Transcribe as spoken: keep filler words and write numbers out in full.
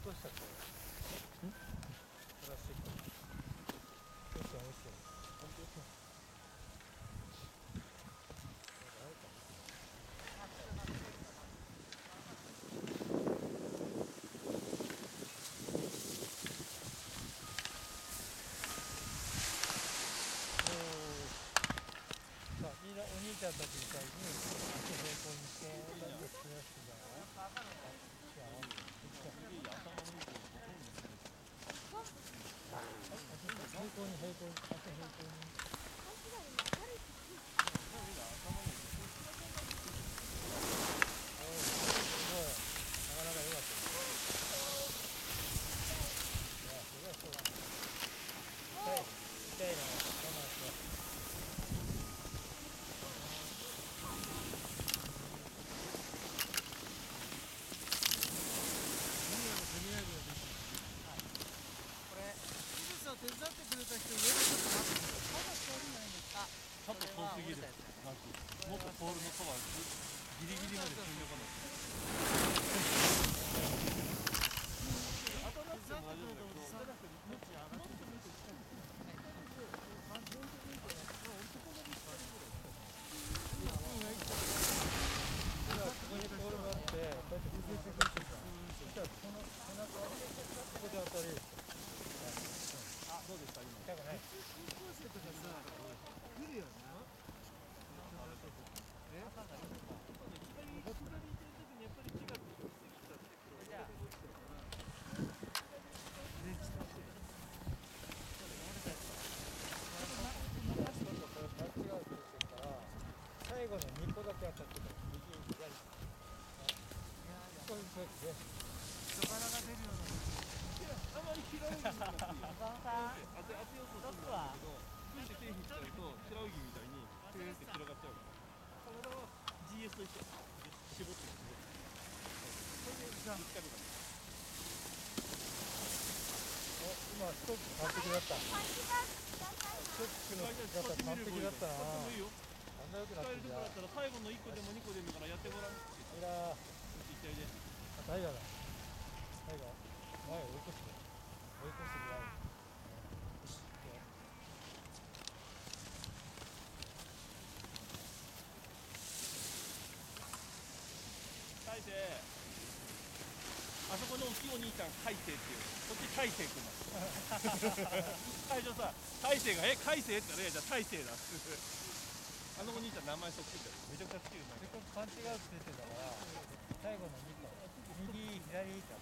こしたこれ。プラスチック。よしよし。さあ、みんなお兄ちゃんたちみたいに足平行にしてやってくれるんじゃない？平行に平行に足平行に。手伝ってくれた人、上でちょっと待ってください。まだ通りないんですか。ちょっと遠すぎる。もっとポールのそばギリギリまで進んでこない。手伝ってくれたおじさん、もっと上がってくれてきたんです。今ここにポールがあって、こうやって浮いてくるんですよ。そしたらこの背中ここで当たりです。どうですか今。痛くない。高校生とかさ、来るよな。え？左左行ってる時にやっぱり気がつきすぎちゃってこれが落ちてるから。ね、ちょっと待って。最後のにこだけ当たってた。右左。少しずつで。人柄が出るような。あまり平泳ぎになっていいよ。当て当てようとするんだけど、プッシュ手引っちゃうと平泳ぎみたいにピューって広がっちゃうから。体は ジーエス と一緒。絞って絞って。それでぶつかるから。お、今ストック完璧だった。ストックの姿完璧だったな。あんな良くなってきた。最後のいっこでもにこでもいいからやってごらん。いらー。タイガーだ。タイガー。前を追い越して。追い越してくらい。大勢。あそこの大きいお兄ちゃん、海星っていう。こっち大勢くんだ。最初さ、大勢が、え、海星って言ったら、じゃあ大勢だ。あのお兄ちゃん名前そっくりだよ。めちゃくちゃ好きだよ。せっかくパンチがあるって言ってたから、最後のにこ。右、左って。